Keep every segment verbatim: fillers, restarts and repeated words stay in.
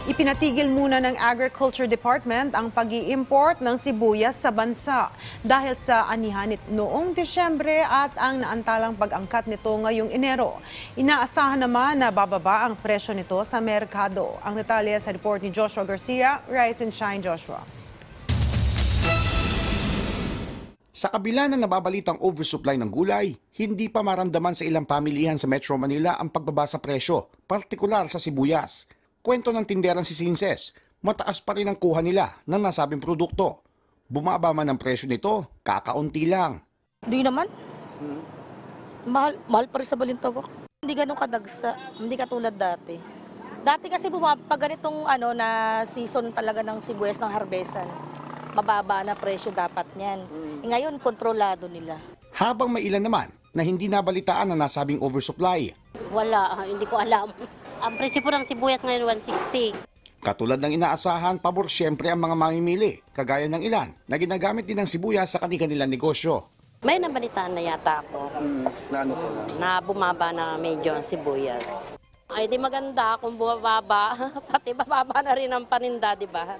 Ipinatigil muna ng Agriculture Department ang pag-i-import ng sibuyas sa bansa dahil sa anihan noong Disyembre at ang naantalang pag-angkat nito ngayong Enero. Inaasahan naman na bababa ang presyo nito sa merkado. Ang detalye sa report ni Joshua Garcia. Rise and shine, Joshua. Sa kabila ng nababalitang oversupply ng gulay, hindi pa maramdaman sa ilang pamilihan sa Metro Manila ang pagbaba sa presyo, partikular sa sibuyas. Kwento ng tinderang si Sinces, mataas pa rin ang kuha nila ng nasabing produkto. Bumaba man ang presyo nito, kakaunti lang. Hindi naman. Mahal, mahal pa rin sa Balintawak. Hindi ganun kadagsa, hindi katulad dati. Dati kasi bumaba, pag ganitong ano, na season talaga ng sibuyas ng harbesan, mababa na presyo dapat niyan. E ngayon, kontrolado nila. Habang may ilan naman na hindi nabalitaan ang nasabing oversupply. Wala, hindi ko alam. Ang presyo po ng sibuyas ngayon, one sixty. Katulad ng inaasahan, pabor siyempre ang mga mamimili, kagaya ng ilan na ginagamit din ng sibuyas sa kanilang negosyo. May nabalitaan na yata ako Hmm, na ano po? na bumaba na medyo ang sibuyas. Ay, di maganda kung bumababa, pati bababa na rin ang paninda, di ba?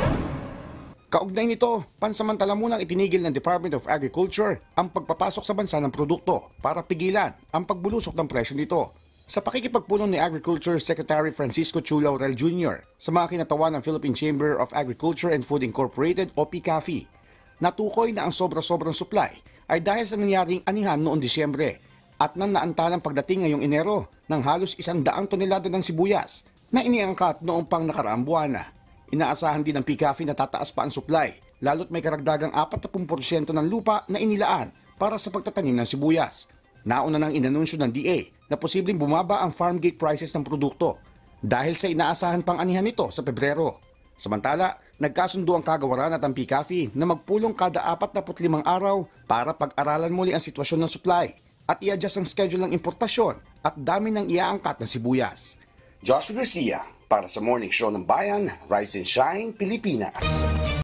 Kaugnay nito, pansamantala munang itinigil ng Department of Agriculture ang pagpapasok sa bansa ng produkto para pigilan ang pagbulusok ng presyo nito. Sa pakikipagpulong ni Agriculture Secretary Francisco Chu Laurel Junior sa mga kinatawan ng Philippine Chamber of Agriculture and Food Incorporated o P C A F I, natukoy na ang sobra-sobrang supply ay dahil sa nangyaring anihan noong Disyembre at nang naantalang pagdating ngayong Enero ng halos isang daang tonelada ng sibuyas na iniangkat noong pang nakaraang buwan. Inaasahan din ng P C A F I na tataas pa ang supply, lalo't may karagdagang apat na porsyento ng lupa na inilaan para sa pagtatanim ng sibuyas. Nauna nang inanunsyo ng D A na posibleng bumaba ang farm gate prices ng produkto dahil sa inaasahan pang anihan nito sa Pebrero. Samantala, nagkasundo ang kagawaran at ang P C A F I na magpulong kada apat na limang araw para pag-aralan muli ang sitwasyon ng supply at i-adjust ang schedule ng importasyon at dami ng iaangkat na sibuyas. Joshua Garcia para sa Morning Show ng Bayan, Rise and Shine, Pilipinas.